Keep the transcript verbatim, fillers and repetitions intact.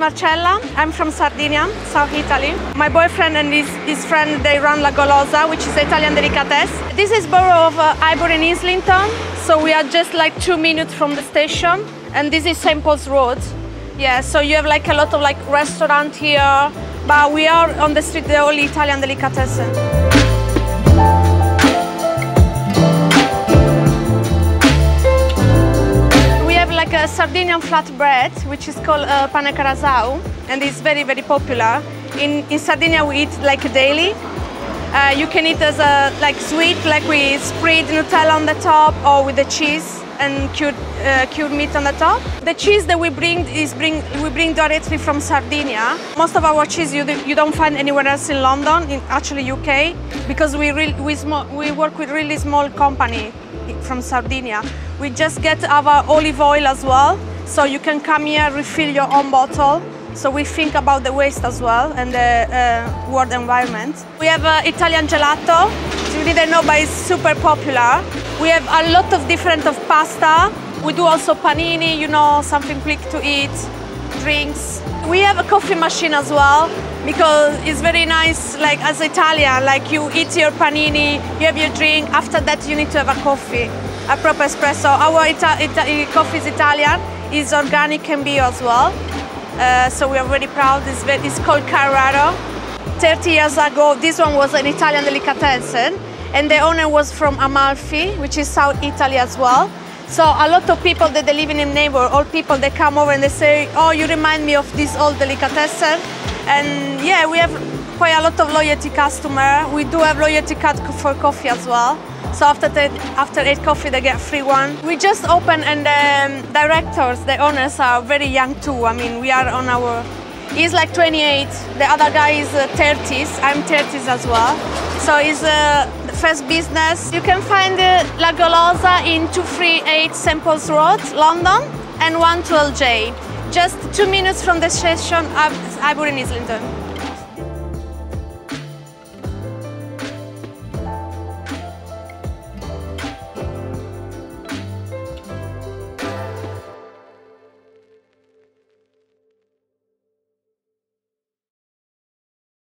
Marcella. I'm from Sardinia, South Italy. My boyfriend and his, his friend, they run La Golosa, which is Italian delicatesse. This is borough of uh, Highbury in Islington, so we are just like two minutes from the station, and this is Saint Paul's Road. Yeah, so you have like a lot of like restaurant here, but we are on the street, the only Italian delicatessen. Like a Sardinian flatbread, which is called uh, pane carasau, and it's very, very popular. In, in Sardinia, we eat like daily. Uh, you can eat as a like sweet, like we spread Nutella on the top, or with the cheese and cured, uh, cured meat on the top. The cheese that we bring is bring we bring directly from Sardinia. Most of our cheese you, do, you don't find anywhere else in London, in actually U K, because we re, we, small, we work with really small company from Sardinia. We just get our olive oil as well, so you can come here, refill your own bottle. So we think about the waste as well and the uh, world environment. We have uh, Italian gelato. You didn't know, but it's super popular. We have a lot of different of pasta. We do also panini, you know, something quick to eat, drinks. We have a coffee machine as well, because it's very nice, like as Italian, like you eat your panini, you have your drink, after that you need to have a coffee, a proper espresso. Our Ita Ita coffee is Italian, is organic and bio as well. Uh, so we are very proud. It's, very, it's called Carraro. thirty years ago, this one was an Italian delicatessen, and the owner was from Amalfi, which is South Italy as well. So a lot of people that they live in the neighborhood, all people they come over and they say, oh, you remind me of this old delicatessen. And yeah, we have quite a lot of loyalty customer. We do have loyalty card for coffee as well. So after the, after eight coffee, they get free one. We just opened, and the um, directors, the owners are very young too. I mean, we are on our, he's like twenty-eight. The other guy is uh, thirties. I'm thirties as well. So it's uh, the first business. You can find uh, La Golosa in two thirty-eight Saint Paul's Road, London, and one twelve J. Just two minutes from the station, Highbury in Islington.